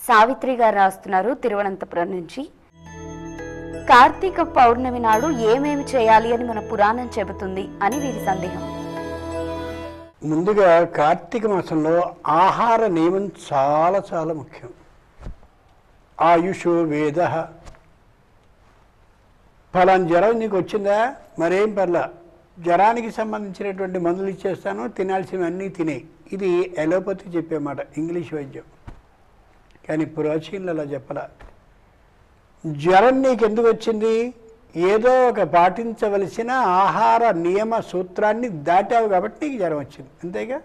సావిత్రి గారు రాస్తున్నారు తిరువనంతపురం నుంచి. కార్తీక పౌర్ణమి నాడు ఏమేమి చేయాలి అని మన పురాణం చెబుతుంది అని వీరి సందేహం. ముందుగా కార్తీక మాసంలో ఆహార నియమం చాలా చాలా ముఖ్యం. ఆయుషో వేద. ఫలాని జ్వరం నీకు వచ్చిందా, మరేం పర్లా, జ్వరానికి సంబంధించినటువంటి మందులు ఇచ్చేస్తాను, తినాల్సినవన్నీ తినేయి. ఇది ఎలోపతి చెప్పే మాట, ఇంగ్లీష్ వైద్యం. కానీ ప్రాచీనులు అలా చెప్పలా. జ్వరం నీకు ఎందుకు వచ్చింది, ఏదో ఒక పాటించవలసిన ఆహార నియమ సూత్రాన్ని దాటావు కాబట్టి నీకు జ్వరం వచ్చింది, అంతేగా.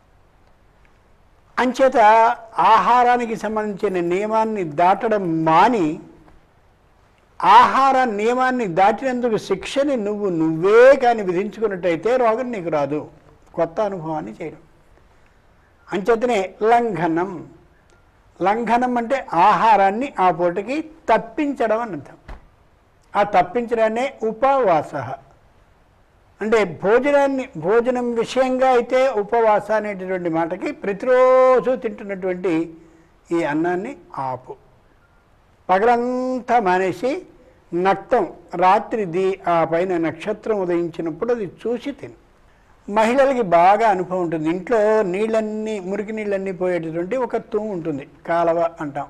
అంచేత ఆహారానికి సంబంధించిన నియమాన్ని దాటడం మాని ఆహార నియమాన్ని దాటినందుకు శిక్షని నువ్వే కానీ విధించుకున్నట్టయితే రోగం నీకు రాదు. కొత్త అనుభవాన్ని చేయడం. అంచేతనే లంఘనం. లంఘనం అంటే ఆహారాన్ని ఆ పూటకి తప్పించడం అని అర్థం. ఆ తప్పించడాన్నే ఉపవాస అంటే భోజనం విషయంగా అయితే ఉపవాస అనేటటువంటి మాటకి ప్రతిరోజు తింటున్నటువంటి ఈ అన్నాన్ని ఆపు. పగలంతా మానేసి నక్తం రాత్రి ఆ పైన నక్షత్రం ఉదయించినప్పుడు అది చూసి తిను. మహిళలకి బాగా అనుభవం ఉంటుంది. ఇంట్లో నీళ్ళన్నీ, మురికి నీళ్ళన్నీ పోయేటటువంటి ఒక తూము ఉంటుంది, కాలవ అంటాం.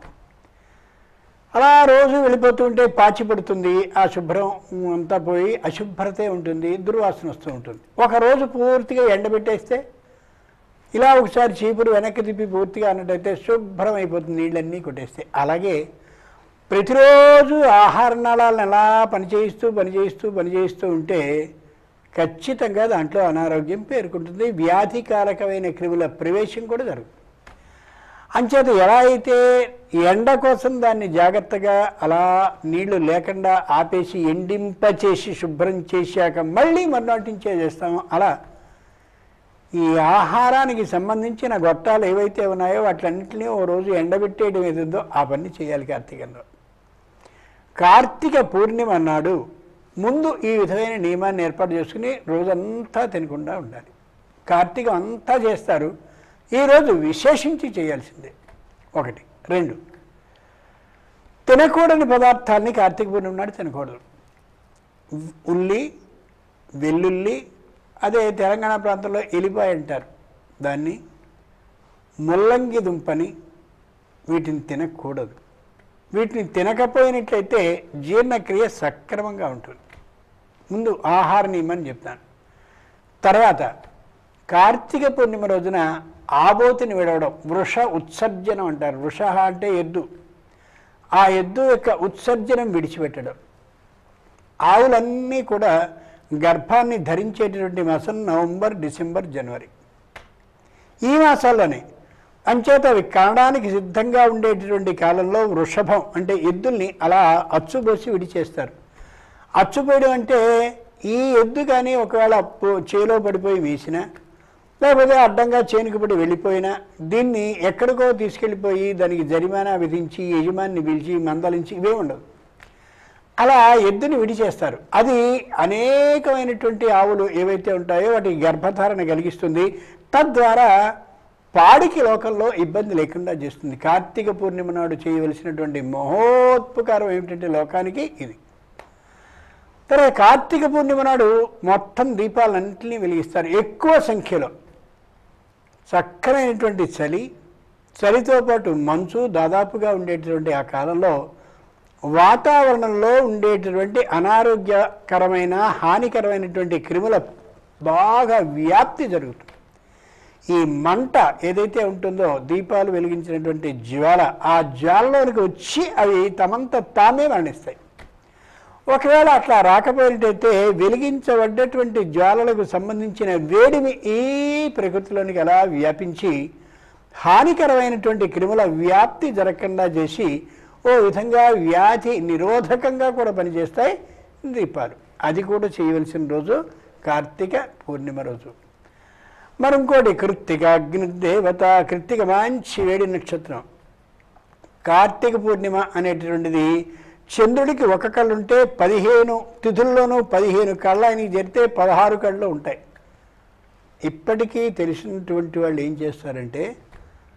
అలా రోజు వెళ్ళిపోతూ ఉంటే పాచి పడుతుంది, ఆ శుభ్రం అంతా పోయి అశుభ్రతే ఉంటుంది, దుర్వాసన వస్తూ ఉంటుంది. ఒకరోజు పూర్తిగా ఎండబెట్టేస్తే, ఇలా ఒకసారి చీపురు వెనక్కి తిప్పి పూర్తిగా అన్నట్టయితే శుభ్రం అయిపోతుంది, నీళ్ళన్నీ కొట్టేస్తే. అలాగే ప్రతిరోజు ఆహార నాళాలను ఎలా పనిచేయిస్తూ ఉంటే ఖచ్చితంగా దాంట్లో అనారోగ్యం పేరుకుంటుంది, వ్యాధికారకమైన క్రిముల ప్రవేశం కూడా జరుగుతుంది. అంచేత ఎలా అయితే ఎండ కోసం దాన్ని జాగ్రత్తగా అలా నీళ్లు లేకుండా ఆపేసి ఎండింపచేసి శుభ్రం చేశాక మళ్ళీ మర్నాటించే చేస్తామో, అలా ఈ ఆహారానికి సంబంధించిన గొట్టాలు ఏవైతే ఉన్నాయో వాటిలన్నింటినీ ఓ రోజు ఎండబెట్టేయడం ఏదో ఆ పని చేయాలి కార్తీకంలో. కార్తీక పూర్ణిమ నాడు ముందు ఈ విధమైన నియమాన్ని ఏర్పాటు చేసుకుని రోజంతా తినకుండా ఉండాలి. కార్తీకం అంతా చేస్తారు, ఈరోజు విశేషించి చేయాల్సిందే. 1. 2, తినకూడని పదార్థాన్ని కార్తీక పూర్ణిమ నాడు తినకూడదు. ఉల్లి, వెల్లుల్లి, అదే తెలంగాణ ప్రాంతంలో ఎలిపాయ అంటారు దాన్ని, ముల్లంగి దుంపని, వీటిని తినకూడదు. వీటిని తినకపోయినట్లయితే జీర్ణక్రియ సక్రమంగా ఉంటుంది. ముందు ఆహార నియమని చెప్తాను. తర్వాత కార్తీక పూర్ణిమ రోజున ఆబోతిని విడవడం, వృష ఉత్సర్జనం అంటారు. వృష అంటే ఎద్దు, ఆ ఎద్దు యొక్క ఉత్సర్జనం విడిచిపెట్టడం. ఆవులన్నీ కూడా గర్భాన్ని ధరించేటటువంటి మాసం నవంబర్, డిసెంబర్, జనవరి, ఈ మాసాల్లోనే. అంచేత అవి కనడానికి సిద్ధంగా ఉండేటటువంటి కాలంలో వృషభం అంటే ఎద్దుల్ని అలా అచ్చుబోసి విడిచేస్తారు. అచ్చుపోయడం అంటే ఈ ఎద్దు కానీ ఒకవేళ చేలో పడిపోయి వేసినా, లేకపోతే అడ్డంగా చేనుకు పడి వెళ్ళిపోయినా, దీన్ని ఎక్కడికో తీసుకెళ్ళిపోయి దానికి జరిమానా విధించి యజమాన్ని పిలిచి మందలించి ఇవే ఉండదు. అలా ఎద్దుని విడిచేస్తారు. అది అనేకమైనటువంటి ఆవులు ఏవైతే ఉంటాయో వాటికి గర్భధారణ కలిగిస్తుంది, తద్వారా పాడికి లోకంలో ఇబ్బంది లేకుండా చేస్తుంది. కార్తీక పూర్ణిమ నాడు చేయవలసినటువంటి మహోత్పకారం ఏమిటంటే లోకానికి ఇది. తర్వాత కార్తీక పూర్ణిమ నాడు మొత్తం దీపాలన్నింటినీ వెలిగిస్తారు ఎక్కువ సంఖ్యలో. చక్కనైనటువంటి చలితో పాటు మంచు దాదాపుగా ఉండేటటువంటి ఆ కాలంలో వాతావరణంలో ఉండేటటువంటి అనారోగ్యకరమైన హానికరమైనటువంటి క్రిముల బాగా వ్యాప్తి జరుగుతుంది. ఈ మంట ఏదైతే ఉంటుందో, దీపాలు వెలిగించినటువంటి జ్వాల, ఆ జ్వాలలోనికి వచ్చి అవి తమంత తామే మరణిస్తాయి. ఒకవేళ అట్లా రాకపోయినట్టయితే వెలిగించబడ్డటువంటి జ్వాలలకు సంబంధించిన వేడిమి ఈ ప్రకృతిలోనికి అలా వ్యాపించి హానికరమైనటువంటి క్రిముల వ్యాప్తి జరగకుండా చేసి ఓ విధంగా వ్యాధి నిరోధకంగా కూడా పనిచేస్తాయి దీపాలు. అది కూడా చేయవలసిన రోజు కార్తీక పూర్ణిమ రోజు. మరి ఇంకోటి కృత్తిక అగ్నిదేవత. కృత్తిక మంచి వేడి నక్షత్రం. కార్తీక పూర్ణిమ అనేటటువంటిది చంద్రుడికి ఒక కళ్ళు ఉంటే 15 తిథుల్లోనూ 15 కళ్ళు ఆయనకి జరిగితే 16 కళ్ళు ఉంటాయి. ఇప్పటికీ తెలిసినటువంటి వాళ్ళు ఏం చేస్తారంటే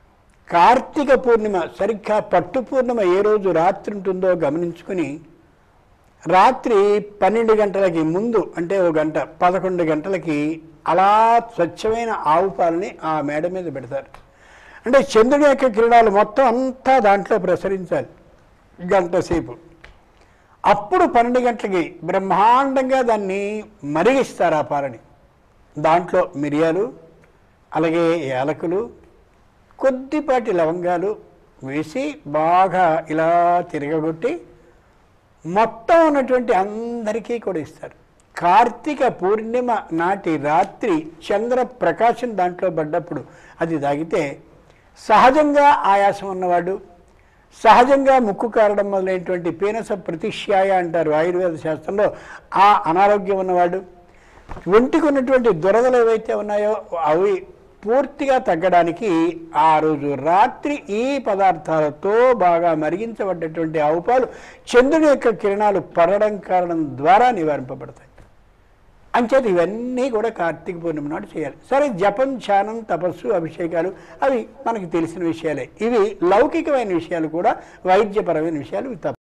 కార్తీక పూర్ణిమ సరిగ్గా పట్టు పూర్ణిమ ఏ రోజు రాత్రి ఉంటుందో గమనించుకుని రాత్రి 12 గంటలకి ముందు అంటే ఓ గంట 11 గంటలకి అలా స్వచ్ఛమైన ఆవు పాలని ఆ మేడ మీద పెడతారు. అంటే చంద్రుడి యొక్క కిరణాలు మొత్తం అంతా దాంట్లో ప్రసరించాలి గంట సేపు. అప్పుడు 12 గంటలకి బ్రహ్మాండంగా దాన్ని మరిగిస్తారు ఆ పాలని. దాంట్లో మిరియాలు, అలాగే యాలకులు, కొద్దిపాటి లవంగాలు వేసి బాగా ఇలా తిరగగొట్టి మొత్తం ఉన్నటువంటి అందరికీ కూడా ఇస్తారు. కార్తీక పూర్ణిమ నాటి రాత్రి చంద్ర ప్రకాశం దాంట్లో పడ్డప్పుడు అది తాగితే సహజంగా ఆయాసం ఉన్నవాడు, సహజంగా ముక్కు కారడం మొదలైనటువంటి పీనస ప్రతిష్యాయ అంటారు ఆయుర్వేద శాస్త్రంలో, ఆ అనారోగ్యం ఉన్నవాడు, ఒంటికి ఉన్నటువంటి దురదలు ఏవైతే ఉన్నాయో అవి పూర్తిగా తగ్గడానికి ఆ రోజు రాత్రి ఈ పదార్థాలతో బాగా మరిగించబడ్డటువంటి ఆవు పాలు చంద్రుని యొక్క కిరణాలు పడడం కారణం ద్వారా నివారింపబడతాయి. అంచేత ఇవన్నీ కూడా కార్తీక పూర్ణిమ నాడు చేయాలి. సరే, జపం, ధ్యానం, తపస్సు, అభిషేకాలు అవి మనకి తెలిసిన విషయాలే. ఇవి లౌకికమైన విషయాలు కూడా, వైద్యపరమైన విషయాలు ఇవి తప్ప